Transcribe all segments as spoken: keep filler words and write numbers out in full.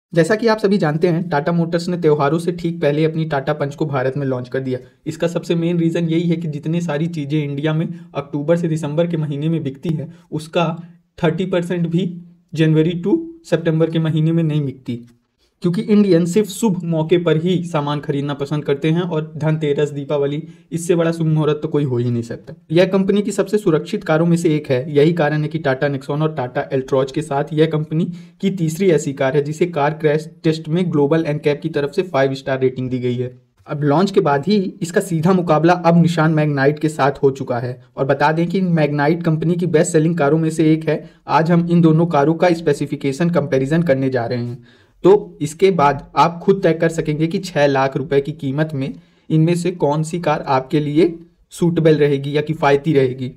जैसा कि आप सभी जानते हैं, टाटा मोटर्स ने त्योहारों से ठीक पहले अपनी टाटा पंच को भारत में लॉन्च कर दिया। इसका सबसे मेन रीज़न यही है कि जितनी सारी चीज़ें इंडिया में अक्टूबर से दिसंबर के महीने में बिकती है, उसका थर्टी परसेंट भी जनवरी टू सितंबर के महीने में नहीं बिकती, क्योंकि इंडियन सिर्फ शुभ मौके पर ही सामान खरीदना पसंद करते हैं और धनतेरस, दीपावली, इससे बड़ा शुभ मुहूर्त तो कोई हो ही नहीं सकता। यह कंपनी की सबसे सुरक्षित कारों में से एक है। यही कारण है कि टाटा नेक्सॉन और टाटा एल्ट्रॉज के साथ यह कंपनी की तीसरी ऐसी कार है जिसे कार क्रैश टेस्ट में ग्लोबल एनकैप की तरफ से फाइव स्टार रेटिंग दी गई है। अब लॉन्च के बाद ही इसका सीधा मुकाबला अब निशान मैग्नाइट के साथ हो चुका है। और बता दें कि मैग्नाइट कंपनी की बेस्ट सेलिंग कारों में से एक है। आज हम इन दोनों कारों का स्पेसिफिकेशन कंपैरिजन करने जा रहे हैं, तो इसके बाद आप खुद तय कर सकेंगे कि छः लाख रुपए की कीमत में इनमें से कौन सी कार आपके लिए सूटेबल रहेगी या किफ़ायती रहेगी।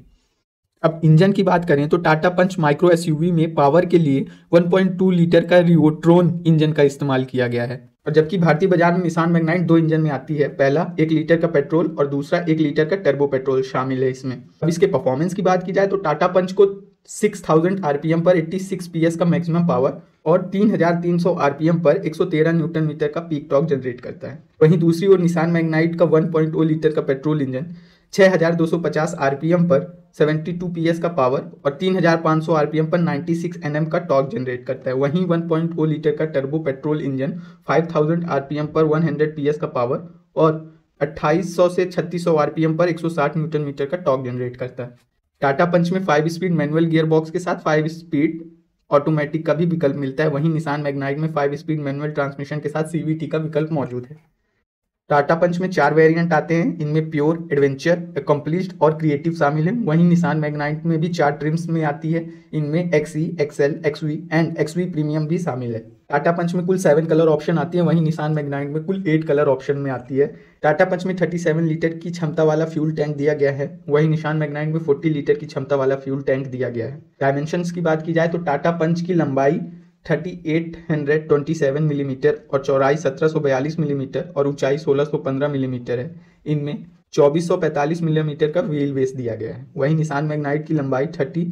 अब इंजन की बात करें तो टाटा पंच माइक्रो एसयूवी में पावर के लिए वन पॉइंट टू लीटर का रियोट्रॉन इंजन का इस्तेमाल किया गया है। और जबकि भारतीय बाजार में निसान मैग्नाइट दो इंजन में आती है, पहला एक लीटर का पेट्रोल और दूसरा एक लीटर का टर्बो पेट्रोल शामिल है इसमें। अब इसके परफॉर्मेंस की बात की जाए तो टाटा पंच को सिक्स थाउजेंड आरपीएम पर छियासी पीएस का मैक्सिमम पावर और तीन हज़ार तीन सौ आरपीएम पर एक सौ तेरह न्यूटन मीटर का पीक टॉर्क जनरेट करता है। वहीं दूसरी ओर निसान मैग्नाइट का वन पॉइंट ज़ीरो लीटर का पेट्रोल इंजन छह हज़ार दो सौ पचास आरपीएम पर बहत्तर पीएस का पावर और तीन हज़ार पाँच सौ आरपीएम पर छियानवे एनएम का टॉर्क जनरेट करता है। वहीं वन पॉइंट ज़ीरो लीटर का टर्बो पेट्रोल इंजन पाँच हज़ार आरपीएम पर सौ पीएस का पावर और अट्ठाईस सौ से छत्तीस सौ आरपीएम पर एक सौ साठ न्यूटन मीटर का टॉर्क जनरेट करता है। टाटा पंच में five speed manual gear box के साथ फाइव स्पीड ऑटोमेटिक का भी विकल्प मिलता है। वहीं निसान मैग्नाइट में फाइव स्पीड मैनुअल ट्रांसमिशन के साथ सीवीटी का विकल्प मौजूद है। टाटा पंच में चार वेरिएंट आते हैं, इनमें प्योर, एडवेंचर, अकम्प्लिश्ड और क्रिएटिव शामिल हैं। वहीं निसान मैग्नाइट में भी चार ट्रिम्स में आती है, इनमें XE, XL, XV and XV premium भी शामिल है। टाटा पंच में कुल सेवन कलर ऑप्शन आती है, वहीं निसान मैग्नाइट में कुल एट कलर ऑप्शन में आती है। टाटा पंच में सैंतीस लीटर की क्षमता वाला फ्यूल टैंक दिया गया है, वहीं निसान मैग्नाइट में चालीस लीटर की क्षमता वाला फ्यूल टैंक दिया गया है। डायमेंशंस की बात की जाए तो टाटा पंच की लंबाई अड़तीस सौ सत्ताईस मिलीमीटर और चौड़ाई सत्रह सौ बयालीस मिलीमीटर और ऊंचाई सोलह सौ पंद्रह मिलीमीटर है। इनमें चौबीस सौ पैंतालीस मिलीमीटर का व्हील बेस दिया गया है। वहीं निसान मैग्नाइट की लंबाई उनतालीस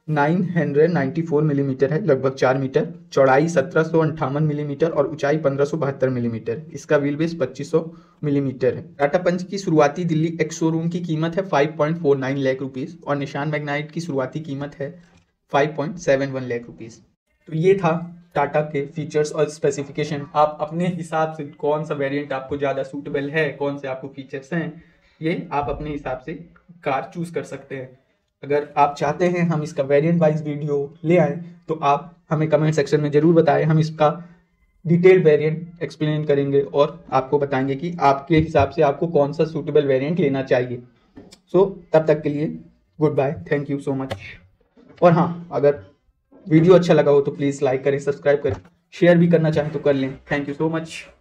सौ चौरानवे मिलीमीटर है, लगभग चार मीटर, चौड़ाई सत्रह सौ अंठावन मिलीमीटर और ऊंचाई पंद्रह सौ बहत्तर मिलीमीटर। इसका व्हील बेस पच्चीस सौ मिलीमीटर है। टाटा पंच की शुरुआती दिल्ली एक्स शोरूम की कीमत है पाँच पॉइंट चार नौ लाख रुपीस और निसान मैग्नाइट की शुरुआती कीमत है पाँच पॉइंट सात एक लाख रुपीस। तो ये था टाटा के फीचर्स और स्पेसिफिकेशन। आप अपने हिसाब से कौन सा वेरिएंट आपको ज़्यादा सूटेबल है, कौन से आपको फीचर्स हैं, ये आप अपने हिसाब से कार चूज़ कर सकते हैं। अगर आप चाहते हैं हम इसका वेरिएंट वाइज वीडियो ले आएँ तो आप हमें कमेंट सेक्शन में ज़रूर बताएं। हम इसका डिटेल वेरिएंट एक्सप्लेन करेंगे और आपको बताएंगे कि आपके हिसाब से आपको कौन सा सूटेबल वेरिएंट लेना चाहिए। सो so, तब तक के लिए good bye, thank you so much. और हाँ, अगर वीडियो अच्छा लगा हो तो प्लीज़ लाइक करें, सब्सक्राइब करें, शेयर भी करना चाहें तो कर लें। Thank you so much.